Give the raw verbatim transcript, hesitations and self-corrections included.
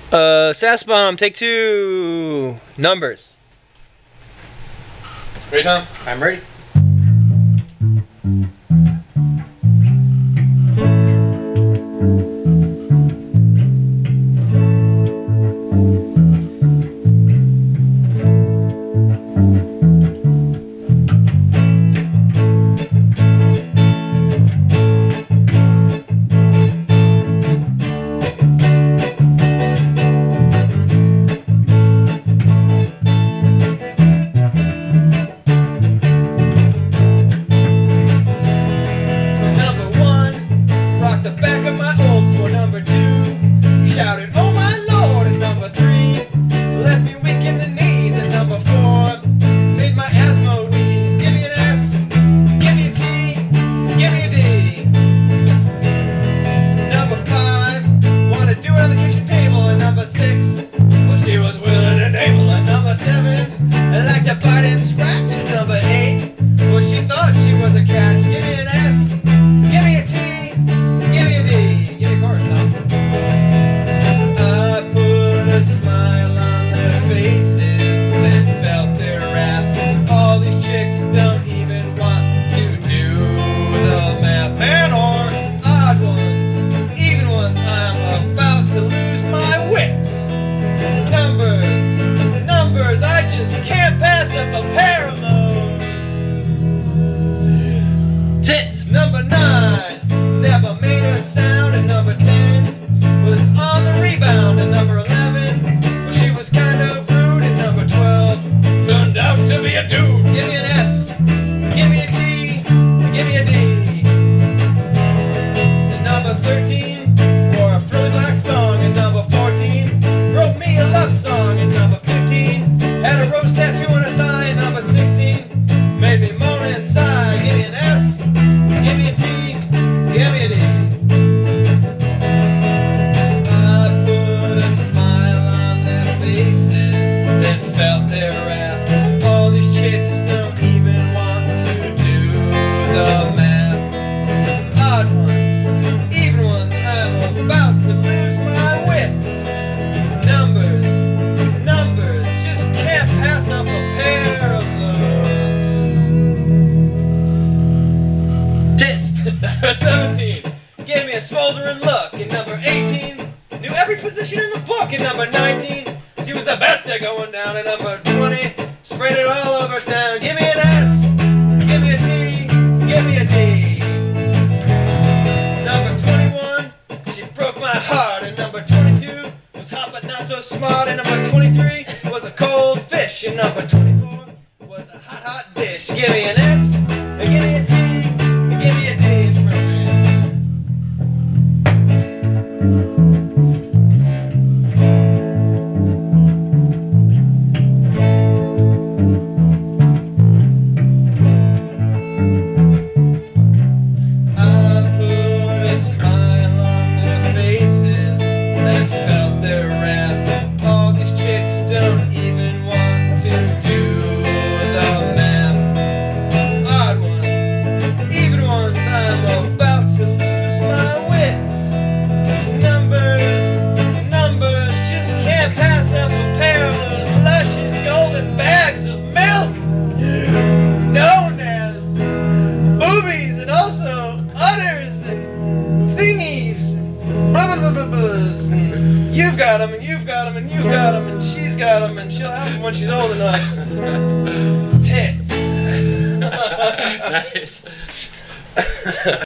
Uh, Sass Bomb, take two. Numbers. Ready, Tom? I'm ready. The back of my old for number two, shouted, "Oh my Lord!" And number three left me weak in the knees. And number four made my asthma wheeze. Give me an S, give me a T, give me a D. Number five wanted to do it on the kitchen table. And number six, well, she was willing and able. And number seven liked to bite and scratch. And number eight, well, she thought she was a catch. Give me an S, give me a T. Give me a D, give me a chorus, huh? I put a smile on their faces, then felt their wrath. All these chicks don't even want to do the math. Man or odd ones, even ones, I'm about to lose my wits. Numbers, numbers, I just can't pass up a pair of those. Tits, number nine. Never made a sound. And number ten was on the rebound. And number eleven, well, she was kind of rude. And number twelve turned out to be a dude. Give me an S, give me a T, give me a D. And number thirteen wore a frilly black thong. And number fourteen wrote me a love song. And number fifteen had a rose tattoo on her thigh. And number sixteen made me moan and sigh. Give me an S, give me a T, give me a D. I put a smile on their faces, then felt their wrath. All these chicks don't even want to do the math. Odd ones, even ones, I'm about to lose my wits. Numbers, numbers, just can't pass up a pair of those. Tits! Number seventeen gave me a smoldering look. And number eighteen knew every position in the book. And number nineteen, she was the best at going down. And number twenty sprayed it all over town. Give me an S, give me a T, give me a D. Number twenty-one, she broke my heart. And number twenty-two was hot but not so smart. And number twenty-three was a cold fish. And number twenty-four was a hot, hot dish. Give me an S, give me a T, give me a D. You've got them, and you've got them, and you've got them, and she's got them, and she'll have them when she's old enough. Tits. Nice.